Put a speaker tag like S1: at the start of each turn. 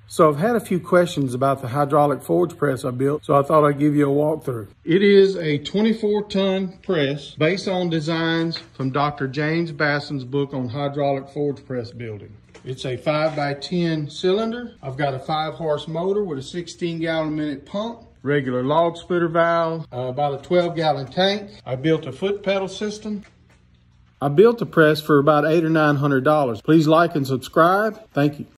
S1: So I've had a few questions about the hydraulic forge press I built, so I thought I'd give you a walkthrough. It is a 24-ton press based on designs from Dr. James Basson's book on hydraulic forge press building. It's a 5x10 cylinder. I've got a 5-horse motor with a 16-gallon-a-minute pump, regular log splitter valve, about a 12-gallon tank. I built a foot pedal system. I built the press for about $800 or $900. Please like and subscribe. Thank you.